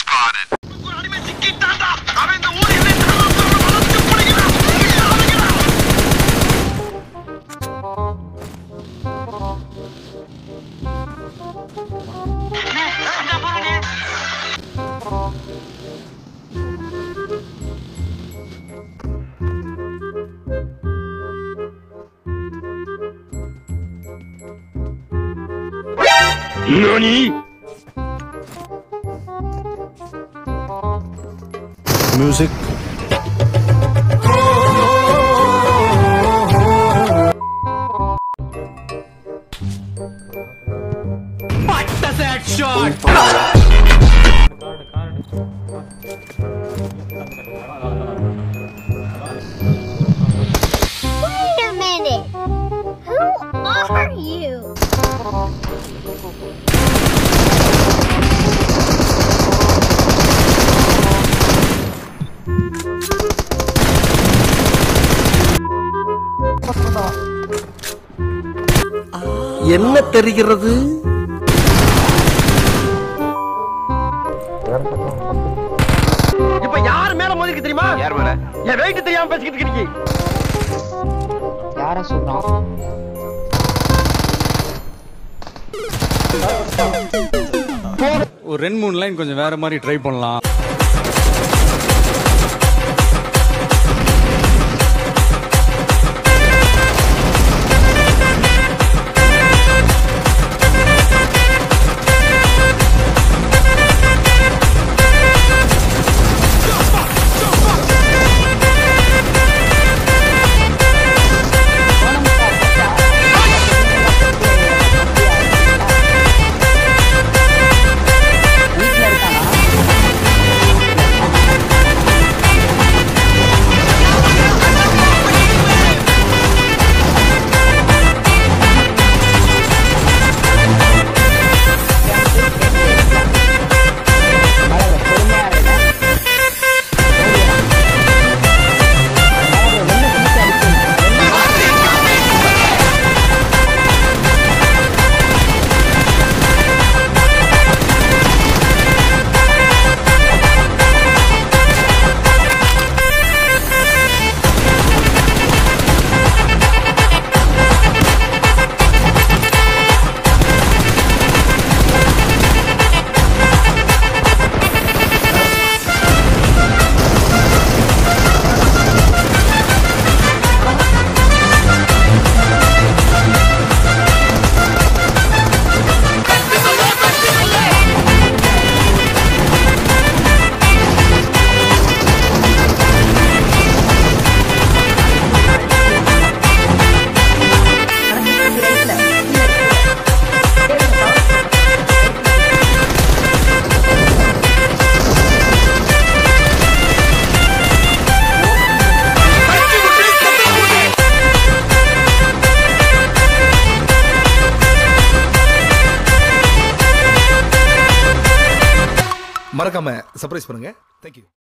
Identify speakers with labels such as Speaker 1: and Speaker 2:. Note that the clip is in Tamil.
Speaker 1: NANI? Music.
Speaker 2: What does that shot?
Speaker 3: Wait a minute. Who are you?
Speaker 4: என்ன தெரிகிறது?
Speaker 5: இப்ப யார் மேல மோதிருக்கு தெரியுமா?
Speaker 1: யார் மேல?
Speaker 5: என் வெயிட் தெரியாம பேசிக்கிட்டு இருக்கீங்க.
Speaker 6: யார சொல்றான்?
Speaker 7: ஒரு 2-3 லைன் கொஞ்சம் வேற மாதிரி ட்ரை பண்ணலாம்.
Speaker 4: மறக்காம சர்ப்ரைஸ் பண்ணுங்க. Thank you.